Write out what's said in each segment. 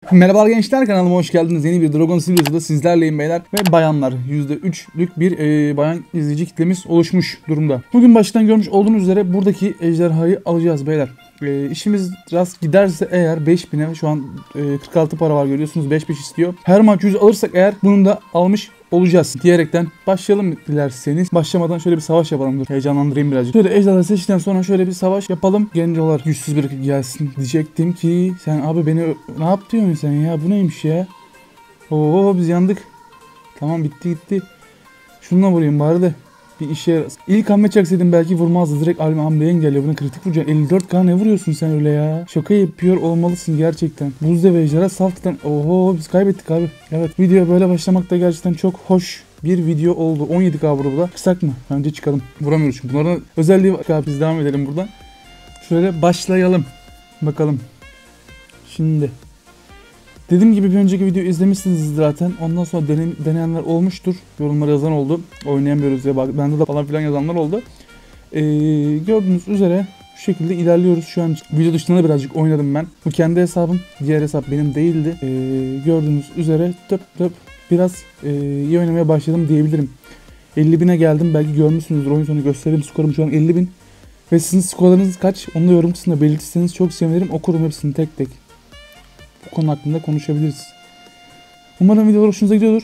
Merhaba gençler, kanalıma hoş geldiniz. Yeni bir Dragon Silvers'da sizlerleyim beyler ve bayanlar. %3'lük bir bayan izleyici kitlemiz oluşmuş durumda. Bugün baştan görmüş olduğunuz üzere buradaki ejderhayı alacağız beyler. İşimiz rast giderse eğer 5000'e şu an 46 para var, görüyorsunuz, 5-5 istiyor. Her maç 100 alırsak eğer bunu da almış olacağız diyerekten başlayalım dilerseniz. Başlamadan şöyle bir savaş yapalım, dur heyecanlandırayım birazcık. Şöyle ejderha seçtikten sonra şöyle bir savaş yapalım. Genel olarak güçsüz bırakıp gelsin diyecektim ki sen abi beni ne yapıyorsun sen ya, bu neymiş ya? Oo biz yandık. Tamam bitti gitti. Şununla vurayım bari de bir işe yarasın. İlk hamle çaksaydım belki vurmazdı. Direkt hamleyi engelliyor. Bunu kritik vuracaksın. 54k ne vuruyorsun sen öyle ya? Şaka yapıyor olmalısın gerçekten. Buzda ve ejderha saftan. Oho biz kaybettik abi. Evet, videoya böyle başlamak da gerçekten çok hoş bir video oldu. 17k burada. Kısak mı? Bence çıkalım. Vuramıyoruz çünkü. Bunların özelliği var. Abi biz devam edelim buradan. Şöyle başlayalım. Bakalım. Şimdi. Dediğim gibi bir önceki video izlemişsiniz zaten. Ondan sonra deneyenler olmuştur. Yorumlara yazan oldu. Oynayamıyoruz ya bak bende de falan filan yazanlar oldu. Gördüğünüz üzere şu şekilde ilerliyoruz. Şu an video dışında da birazcık oynadım ben. Bu kendi hesabım. Diğer hesap benim değildi. Gördüğünüz üzere biraz iyi oynamaya başladım diyebilirim. 50.000'e geldim. Belki görmüşsünüzdür. Oyun sonu göstereyim. Skorum şu an 50.000. Ve sizin skorlarınız kaç? Onu da yorum kısmında belirtirseniz çok sevinirim. Okurum hepsini tek tek. Bu konu hakkında konuşabiliriz. Umarım videolar hoşunuza gidiyordur.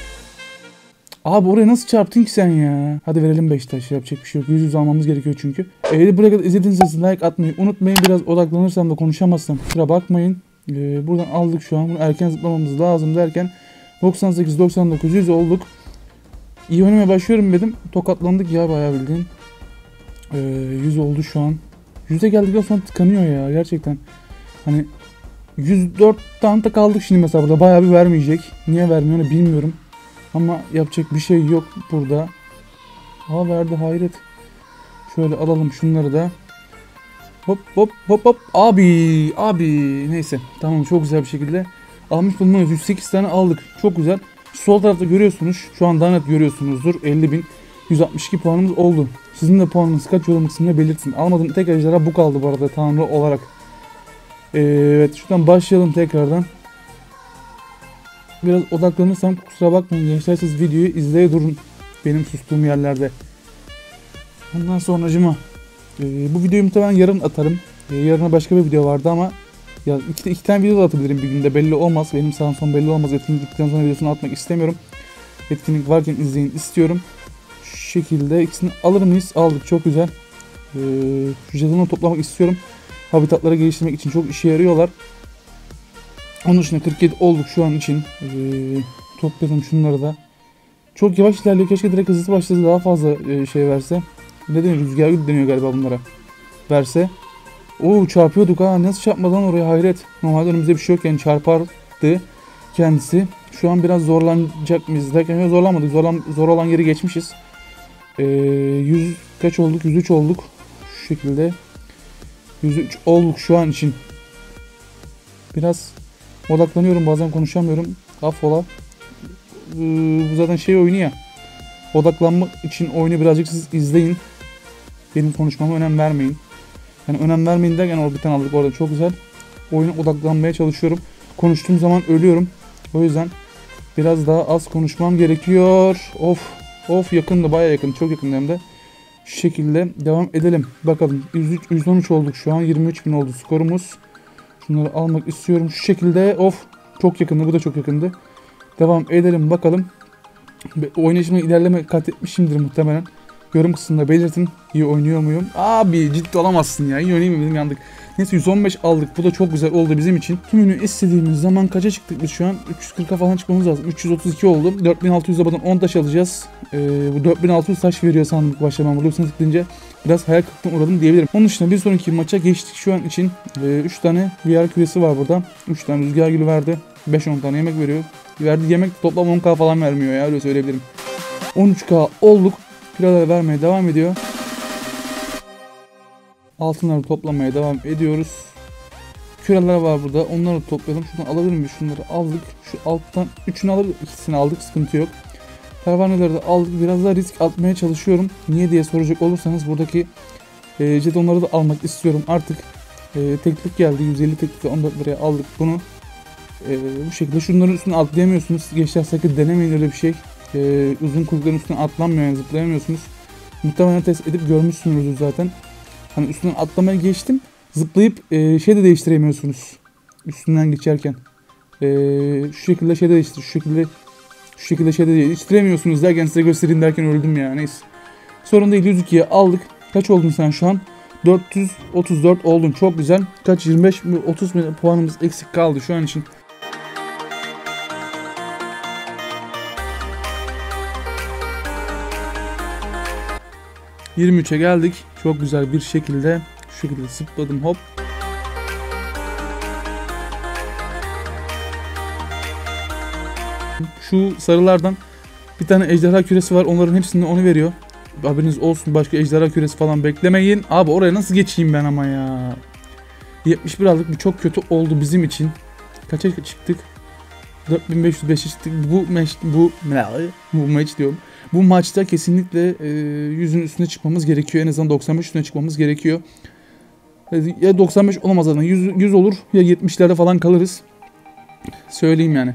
Abi oraya nasıl çarptın ki sen ya? Hadi verelim 5 taş, yapacak bir şey yok. 100 almamız gerekiyor çünkü. Eğer buraya kadar izlediğiniz için like atmayı unutmayın. Biraz odaklanırsam da konuşamazsam kusura bakmayın. Buradan aldık şu an. Bunu erken zıplamamız lazım derken 98-99 100 olduk. İyi oynamaya başlıyorum dedim. Tokatlandık ya bayağı bildiğin. 100 oldu şu an. 100'e geldikten sonra tıkanıyor ya gerçekten. Hani 104 tane kaldık şimdi mesela burada. Bayağı bir vermeyecek. Niye vermiyor onu bilmiyorum. Ama yapacak bir şey yok burada. Aa verdi, hayret. Şöyle alalım şunları da. Hop hop hop hop. Abi neyse. Tamam, çok güzel bir şekilde almış bulunuyoruz. 108 tane aldık. Çok güzel. Sol tarafta görüyorsunuz. Şu an daha net görüyorsunuzdur. 50.162 puanımız oldu. Sizin de puanınız kaç, yorum kısmına belirtin. Almadığım tek ejderha bu kaldı bu arada tanrı olarak. Evet, şuradan başlayalım tekrardan. Biraz odaklanırsam kusura bakmayın gençler, siz videoyu izleye durun benim sustuğum yerlerde. Ondan sonracıma bu videoyu muhtemelen yarın atarım. Yarına başka bir video vardı ama ya iki tane video da atabilirim bir günde, belli olmaz. Benim sağım son belli olmaz. Etkinlik bittikten sonra videosunu atmak istemiyorum. Etkinlik varken izleyin istiyorum. Şu şekilde ikisini alır mıyız? Aldık, çok güzel. Şu jetonları toplamak istiyorum. Habitatları geliştirmek için çok işe yarıyorlar. Onun dışında 47 olduk şu an için. Topladım şunları da. Çok yavaş ilerliyor. Keşke direkt hızlı başladı, daha fazla şey verse. Ne deniyor? Rüzgar gülü deniyor galiba bunlara. Verse. Oo çarpıyorduk ha. Nasıl çarpmadan oraya, hayret. Normalde önümüzde bir şey yok yani, çarpardı kendisi. Şu an biraz zorlanacak mıyız derken zorlanmadık. Zor olan yeri geçmişiz. 100 kaç olduk? 103 olduk. Şu şekilde. 103 olduk şu an için. Biraz odaklanıyorum, bazen konuşamıyorum. Affola. Bu zaten şey oyunu ya. Odaklanmak için oyunu birazcık siz izleyin. Benim konuşmama önem vermeyin. Yani önem vermeyin derken orada bir tane aldık orada, çok güzel. Oyuna odaklanmaya çalışıyorum. Konuştuğum zaman ölüyorum. O yüzden biraz daha az konuşmam gerekiyor. Of yakındı, bayağı yakın, çok yakın hem de. Şu şekilde devam edelim. Bakalım 113 olduk şu an, 23.000 oldu skorumuz. Şunları almak istiyorum şu şekilde. Çok yakındı, bu da çok yakındı. Devam edelim bakalım. Oynayışımda ilerleme kat etmişimdir muhtemelen. Yorum kısmında belirtin. İyi oynuyor muyum? Abi ciddi olamazsın ya. İyi oynayayım dedim, yandık. Neyse 115 aldık. Bu da çok güzel oldu bizim için. Tümünü istediğimiz zaman kaça çıktık biz şu an? 340'a falan çıkmamız lazım. 332 oldu. 4600'e bakın 10 taş alacağız. Bu 4600 taş veriyor sandık başlamam. Burada hepsini tıklayınca biraz hayal kırıklığına uğradım diyebilirim. Onun dışında bir sonraki maça geçtik şu an için. 3 tane VR küresi var burada. 3 tane rüzgar gülü verdi. 5-10 tane yemek veriyor. Verdiği yemek toplam 10k falan vermiyor ya, öyle söyleyebilirim. 13k olduk. Pilalar vermeye devam ediyor. Altınları toplamaya devam ediyoruz. Küreler var burada. Onları toplayalım. Şuradan alabilir miyiz? Şunları aldık. Şu alttan 3'ünü alırız. İkisini aldık. Sıkıntı yok. Pervaneleri de aldık. Biraz daha risk atmaya çalışıyorum. Niye diye soracak olursanız buradaki jetonları da almak istiyorum. Artık teklik geldi. 150 teklikle 14 liraya aldık bunu. Bu şekilde şunların üstüne atlayamıyorsunuz. Gençler sakın denemeyin öyle bir şey. Uzun kuyrukların üstüne atlanmıyor, yani zıplayamıyorsunuz. Muhtemelen test edip görmüşsünüzdür zaten. Hani üstünden atlamaya geçtim. Zıplayıp şey de değiştiremiyorsunuz. Üstünden geçerken. Şu şekilde şey de değiştir. Şu şekilde şey de değiştiremiyorsunuz derken size göstereyim derken öldüm ya. Neyse. Sorun değil, 102'ye aldık. Kaç oldun sen şu an? 434 oldun. Çok güzel. Kaç? 25 mi 30 mi puanımız eksik kaldı şu an için. ...23'e geldik. Çok güzel bir şekilde... ...şu şekilde zıpladım, hop. Şu sarılardan... ...bir tane ejderha küresi var. Onların hepsini onu veriyor. Haberiniz olsun, başka ejderha küresi falan beklemeyin. Abi oraya nasıl geçeyim ben ama ya. 71 aldık. Bu çok kötü oldu bizim için. Kaça çıktık? 4505'e çıktık. Bu maç diyorum. Bu maçta kesinlikle 100'ün üstüne çıkmamız gerekiyor. En azından 95 üstüne çıkmamız gerekiyor. Ya 95 olamaz zaten. 100 olur ya 70'lerde falan kalırız. Söyleyeyim yani.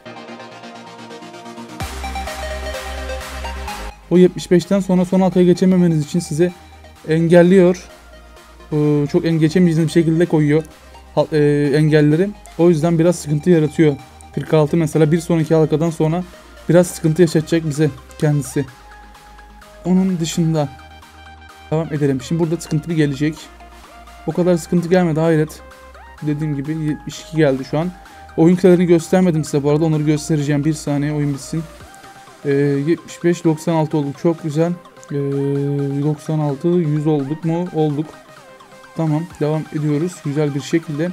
O 75'ten sonra son halkaya geçememeniz için size engelliyor. Çok geçemeyeceğiniz bir şekilde koyuyor engelleri. O yüzden biraz sıkıntı yaratıyor. 46 mesela bir sonraki halkadan sonra biraz sıkıntı yaşatacak bize kendisi. Onun dışında devam edelim. Şimdi burada sıkıntı bir gelecek. O kadar sıkıntı gelmedi, hayret. Dediğim gibi 72 geldi şu an. Oyun kılarını göstermedim size bu arada. Onları göstereceğim. Bir saniye oyun bitsin. 75 96 olduk. Çok güzel. 96 100 olduk mu? Olduk. Tamam, devam ediyoruz güzel bir şekilde.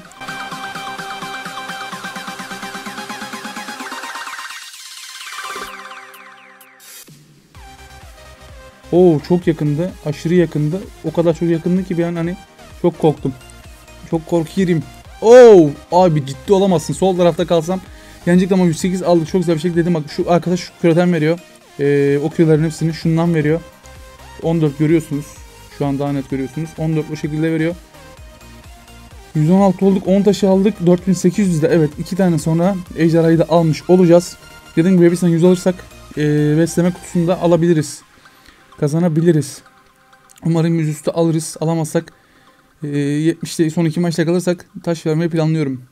Oo, çok yakındı. Aşırı yakındı. O kadar çok yakındı ki ben hani çok korktum. Çok korkuyorum. Oo, abi ciddi olamazsın. Sol tarafta kalsam yenecektim ama 108 aldık. Çok güzel bir şekilde dedim. Bak şu arkadaş şu küreden veriyor. O kürelerin hepsini şundan veriyor. 14 görüyorsunuz. Şu an daha net görüyorsunuz. 14 o şekilde veriyor. 116 olduk. 10 taşı aldık. 4800'de evet 2 tane sonra ejderhayı da almış olacağız. Dediğim gibi bir sene 100 alırsak besleme kutusunu da alabiliriz. Kazanabiliriz. Umarım 100 üstü alırız. Alamazsak 70'te son 2 maçta kalırsak taş vermeyi planlıyorum.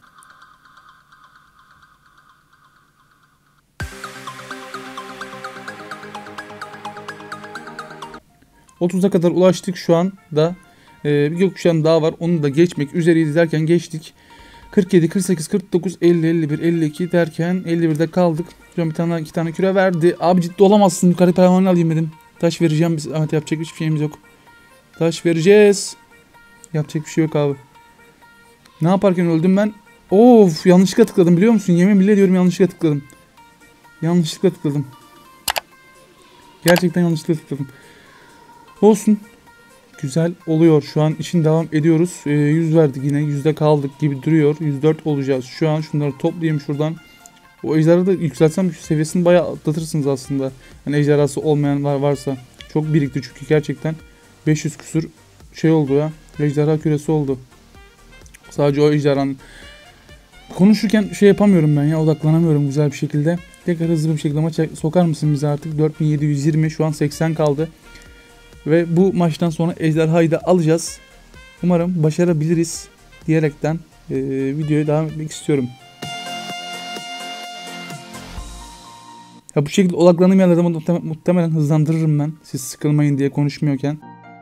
...30'a kadar ulaştık şu anda. Bir gökkuşağın daha var. Onu da geçmek üzereyiz derken geçtik. 47, 48, 49, 50, 51, 52 derken 51'de kaldık. Şu an bir tane 2 tane küre verdi. Abi ciddi olamazsın. Yukarı pervaneni alayım dedim. Taş vereceğim biz. Evet, yapacak hiçbir şeyimiz yok. Taş vereceğiz. Yapacak bir şey yok abi. Ne yaparken öldüm ben? Of, yanlışlıkla tıkladım biliyor musun? Yemin bile ediyorum yanlışlıkla tıkladım. Yanlışlıkla tıkladım. Gerçekten yanlışlıkla tıkladım. Olsun. Güzel oluyor. Şu an için devam ediyoruz. 100 verdik yine. 100'de kaldık gibi duruyor. 104 olacağız. Şu an şunları toplayayım şuradan. O ejderha da yükseltsem seviyesini bayağı atlatırsınız aslında. Hani ejderhası olmayan varsa. Çok birikti çünkü gerçekten. 500 küsür şey oldu ya. Ejderha küresi oldu. Sadece o ejderhanın. Konuşurken şey yapamıyorum ben ya. Odaklanamıyorum güzel bir şekilde. Tekrar hızlı bir şekilde maça sokar mısın bize artık? 4720 şu an 80 kaldı. Ve bu maçtan sonra ejderhayı da alacağız. Umarım başarabiliriz diyerekten videoya devam etmek istiyorum. Ya bu şekilde odaklandığım yerlerde muhtemelen hızlandırırım ben. Siz sıkılmayın diye konuşmuyorken.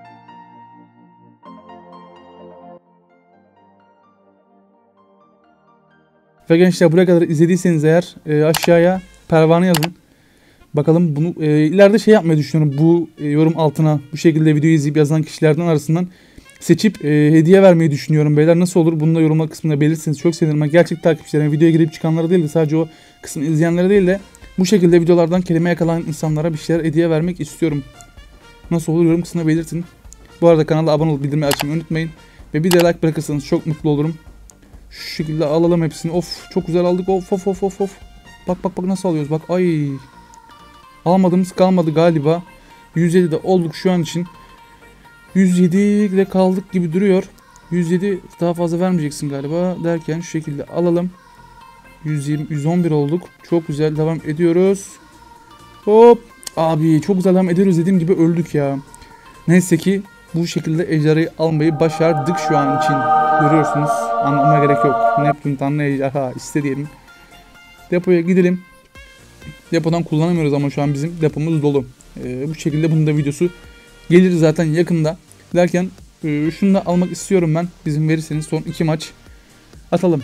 Ve gençler buraya kadar izlediyseniz eğer aşağıya pervane yazın. Bakalım bunu ileride şey yapmayı düşünüyorum. Bu yorum altına bu şekilde videoyu izleyip yazan kişilerden arasından seçip hediye vermeyi düşünüyorum beyler. Nasıl olur? Bunu da yorumlar kısmında belirtirseniz çok sevinirim. Gerçek takipçilerime, videoya girip çıkanlara değil de sadece o kısmı izleyenlere değil de bu şekilde videolardan kelime yakalayan insanlara bir şeyler hediye vermek istiyorum. Nasıl olur? Yorum kısmına belirtin. Bu arada kanala abone olup bildirimleri açmayı unutmayın. Ve bir de like bırakırsanız çok mutlu olurum. Şu şekilde alalım hepsini. Of, çok güzel aldık. Of. Bak nasıl alıyoruz. Bak ay. Almadığımız kalmadı galiba. 107'de olduk şu an için. 107'de kaldık gibi duruyor. 107 daha fazla vermeyeceksin galiba derken şu şekilde alalım. 120, 111 olduk. Çok güzel devam ediyoruz. Hop. Abi çok güzel devam ediyoruz. Dediğim gibi öldük ya. Neyse ki bu şekilde ejderhayı almayı başardık şu an için. Görüyorsunuz. Anlamaya gerek yok. Neptün tanrı ejderha istediğim. Depoya gidelim. Depodan kullanamıyoruz ama şu an bizim depomuz dolu. Bu şekilde bunun da videosu gelir zaten yakında. Derken şunu da almak istiyorum ben. İzin verirseniz son 2 maç atalım.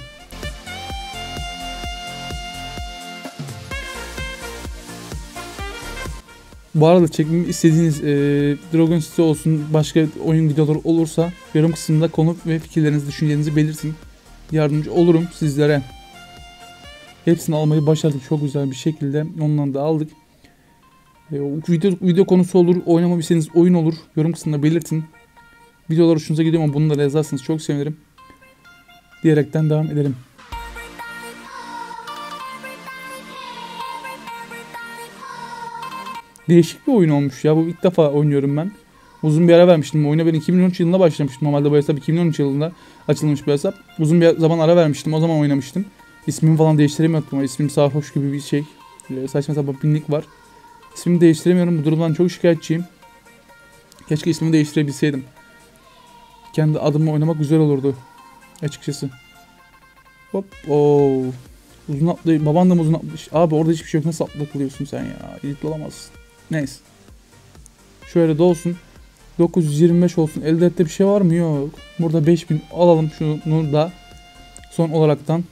Bu arada çekmemi istediğiniz Dragon City olsun, başka oyun videoları olursa yorum kısmında konu ve fikirlerinizi, düşüncelerinizi belirtin. Yardımcı olurum sizlere. Hepsini almayı başardık çok güzel bir şekilde. Ondan da aldık. Video konusu olur, oynamamı istediğiniz oyun olur. Yorum kısmında belirtin. Videolar hoşunuza gidiyor ama bunları yazarsanız çok sevinirim. Diyerekten devam edelim. Değişik bir oyun olmuş ya. Bu ilk defa oynuyorum ben. Uzun bir ara vermiştim. Oyuna ben 2013 yılında başlamıştım. Normalde bu hesap 2013 yılında açılmış bir hesap. Uzun bir zaman ara vermiştim. O zaman oynamıştım. İsmimi falan değiştiremiyordum ama ismim sarhoş gibi bir şey. Saçma sapan bir nick var. İsmimi değiştiremiyorum. Bu durumdan çok şikayetçiyim. Keşke ismimi değiştirebilseydim. Kendi adımı oynamak güzel olurdu. Açıkçası. Hop. Oo. Uzun atlı. Baban da mı uzun atmış? Abi orada hiçbir şey yok. Nasıl atlı kılıyorsun sen ya? Elit olamazsın. Neyse. Şöyle de olsun. 925 olsun. Elde ette bir şey var mı? Yok. Burada 5000 alalım şunu da. Son olaraktan.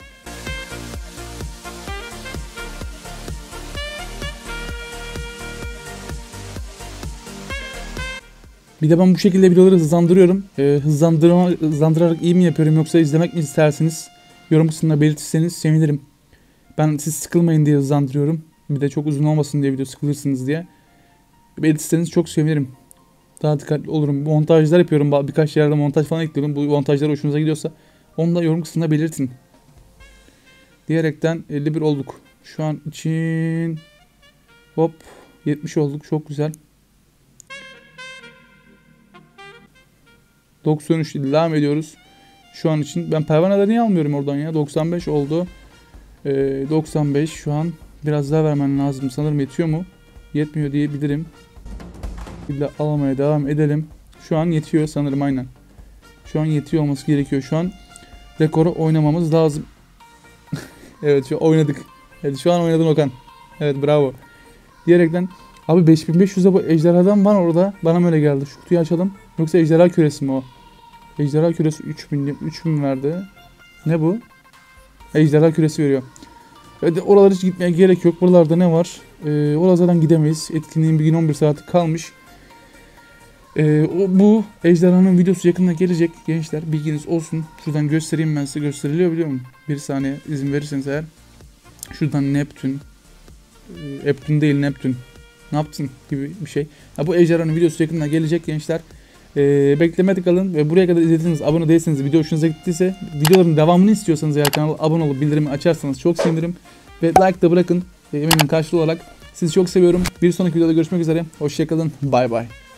Bir de ben bu şekilde videoları hızlandırıyorum. Hızlandırarak iyi mi yapıyorum yoksa izlemek mi istersiniz? Yorum kısmında belirtirseniz sevinirim. Ben siz sıkılmayın diye hızlandırıyorum. Bir de çok uzun olmasın diye video sıkılırsınız diye. Belirtirseniz çok sevinirim. Daha dikkatli olurum. Montajlar yapıyorum. Birkaç yerde montaj falan ekliyorum. Bu montajlar hoşunuza gidiyorsa onu da yorum kısmında belirtin. Diyerekten 51 olduk. Şu an için hop 70 olduk. Çok güzel. 93 devam ediyoruz. Şu an için ben pervaneleri niye almıyorum oradan ya? 95 oldu. 95 şu an biraz daha vermen lazım. Sanırım yetiyor mu? Yetmiyor diyebilirim. Bir de almaya devam edelim. Şu an yetiyor sanırım aynen. Şu an yetiyor olması gerekiyor. Şu an rekoru oynamamız lazım. Evet şu oynadık. Evet şu an oynadın Okan. Evet bravo. Diyerekten abi 5500'e bu ejderhadan var orada. Bana mı öyle geldi? Şu kutuyu açalım. Yoksa ejderha küresi mi o? Ejderha küresi 3000 verdi. Ne bu? Ejderha küresi veriyor. Evet oralara hiç gitmeye gerek yok. Buralarda ne var? Oralardan gidemeyiz. Etkinliğin bir gün 11 saati kalmış. Bu ejderhanın videosu yakında gelecek gençler. Bilginiz olsun. Şuradan göstereyim ben size. Gösteriliyor biliyor musun? Bir saniye izin verirseniz eğer. Şuradan Neptün. Neptün değil Neptün. Ne yaptın gibi bir şey. Bu ejderhanın videosu yakında gelecek gençler. Beklemede kalın ve buraya kadar izlediyseniz, abone değilseniz, video hoşunuza gittiyse, videoların devamını istiyorsanız eğer kanala abone olup bildirimi açarsanız çok sevinirim. Ve like da bırakın. Eminim karşılığı olarak sizi çok seviyorum. Bir sonraki videoda görüşmek üzere. Hoşçakalın. Bay bay.